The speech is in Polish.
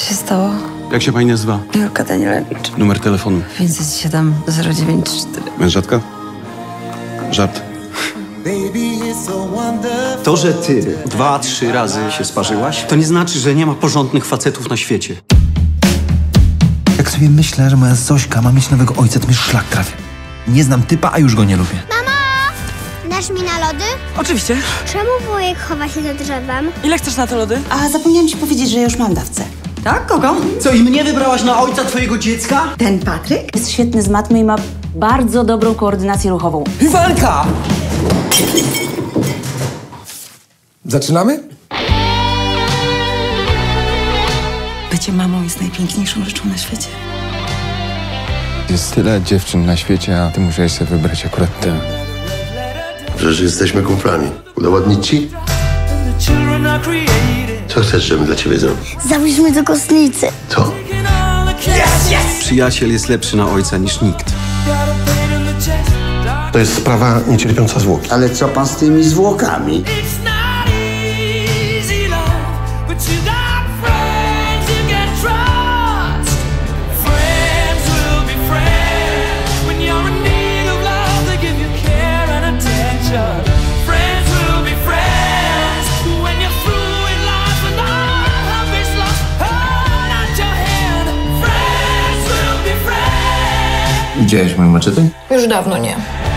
się stało? Jak się pani nazywa? Wielka Danielewicz. Numer telefonu. 507 094. Mężatka? Żart. To, że ty 2-3 razy się sparzyłaś, to nie znaczy, że nie ma porządnych facetów na świecie. Jak sobie myślę, że moja Zośka ma mieć nowego ojca, to mi szlak trafia. Nie znam typa, a już go nie lubię. Dasz mi na lody? Oczywiście. Czemu wujek chowa się za drzewem? Ile chcesz na te lody? A zapomniałam ci powiedzieć, że już mam dawcę. Tak? Kogo? Co, i mnie wybrałaś na ojca twojego dziecka? Ten Patryk jest świetny z matmy i ma bardzo dobrą koordynację ruchową. Iwanka! Zaczynamy? Bycie mamą jest najpiękniejszą rzeczą na świecie. Jest tyle dziewczyn na świecie, a ty musiałeś sobie wybrać akurat tę. Przecież jesteśmy kumplami. Udowodnić ci? Co chcesz, żebym dla ciebie zrobił? Załóżmy do kostnicy. Co? Przyjaciel jest lepszy na ojca niż nikt. To jest sprawa niecierpiąca zwłoki. Ale co pan z tymi zwłokami? Widziałeś moją maczetę? Już dawno nie.